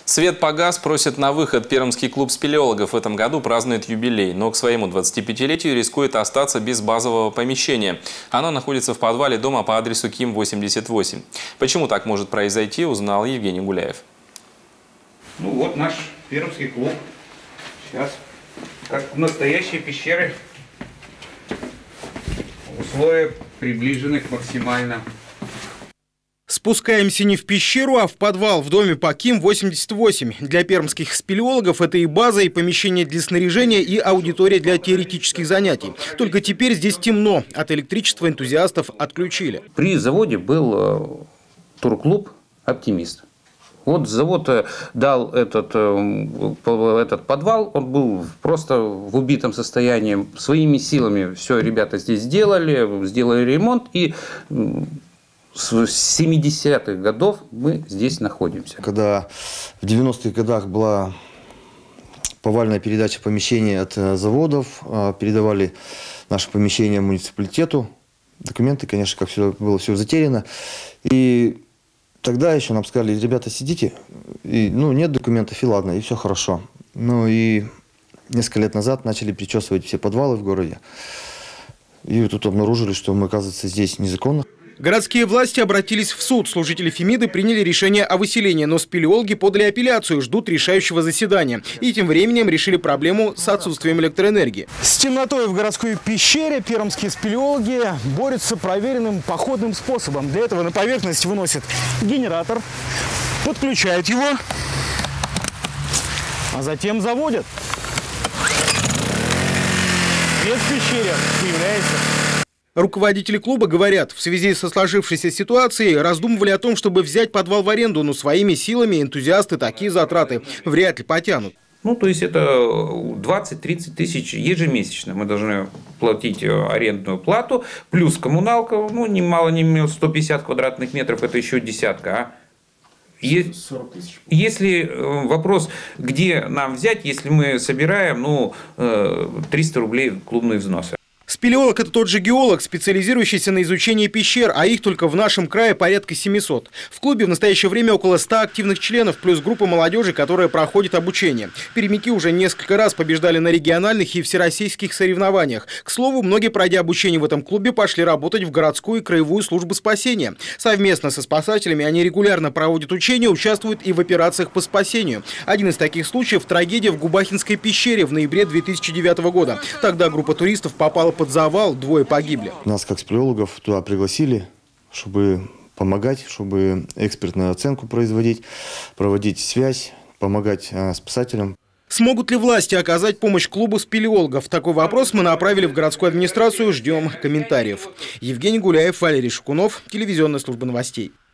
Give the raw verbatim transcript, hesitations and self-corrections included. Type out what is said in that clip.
Свет погас, просит на выход. Пермский клуб спелеологов в этом году празднует юбилей, но к своему двадцатипятилетию рискует остаться без базового помещения. Оно находится в подвале дома по адресу Ким восемьдесят восемь. Почему так может произойти, узнал Евгений Гуляев. Ну вот наш пермский клуб. Сейчас, как в настоящей пещере, условия приближены максимально. Спускаемся не в пещеру, а в подвал в доме по Ким восемьдесят восемь. Для пермских спелеологов это и база, и помещение для снаряжения, и аудитория для теоретических занятий. Только теперь здесь темно. От электричества энтузиастов отключили. При заводе был турклуб «Оптимист». Вот завод дал этот, этот подвал, он был просто в убитом состоянии. Своими силами все ребята здесь сделали, сделали ремонт, и с семидесятых годов мы здесь находимся. Когда в девяностых годах была повальная передача помещений от заводов, передавали наше помещение муниципалитету, документы, конечно, как все было все затеряно. И тогда еще нам сказали: ребята, сидите, и, ну, нет документов, и ладно, и все хорошо. Ну и несколько лет назад начали причесывать все подвалы в городе. И тут обнаружили, что мы, оказывается, здесь незаконно. Городские власти обратились в суд. Служители Фемиды приняли решение о выселении, но спелеологи подали апелляцию, ждут решающего заседания. И тем временем решили проблему с отсутствием электроэнергии. С темнотой в городской пещере пермские спелеологи борются проверенным походным способом. Для этого на поверхность выносят генератор, подключают его, а затем заводят. Свет в пещере появляется. Руководители клуба говорят, в связи со сложившейся ситуацией раздумывали о том, чтобы взять подвал в аренду, но своими силами энтузиасты такие затраты вряд ли потянут. Ну, то есть это двадцать-тридцать тысяч ежемесячно. Мы должны платить арендную плату, плюс коммуналка, ну, ни мало ни мало, сто пятьдесят квадратных метров, это еще десятка, а? Если вопрос, где нам взять, если мы собираем, ну, триста рублей клубные взносы. Спелеолог – это тот же геолог, специализирующийся на изучении пещер, а их только в нашем крае порядка семисот. В клубе в настоящее время около ста активных членов, плюс группа молодежи, которая проходит обучение. Пермяки уже несколько раз побеждали на региональных и всероссийских соревнованиях. К слову, многие, пройдя обучение в этом клубе, пошли работать в городскую и краевую службу спасения. Совместно со спасателями они регулярно проводят учения, участвуют и в операциях по спасению. Один из таких случаев – трагедия в Губахинской пещере в ноябре две тысячи девятого года. Тогда группа туристов попала под завал, двое погибли. Нас, как спелеологов, туда пригласили, чтобы помогать, чтобы экспертную оценку производить, проводить связь, помогать э, спасателям. Смогут ли власти оказать помощь клубу спелеологов? Такой вопрос мы направили в городскую администрацию, ждем комментариев. Евгений Гуляев, Валерий Шукунов, телевизионная служба новостей.